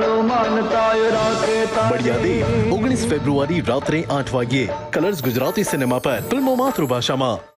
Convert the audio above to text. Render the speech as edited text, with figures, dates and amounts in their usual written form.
બળિયાદેવ 19 ફેબ્રુઆરી રાત્રે 8 વાગ્યે colours Gujarati cinema પર ફિલ્મો માતૃભાષામાં।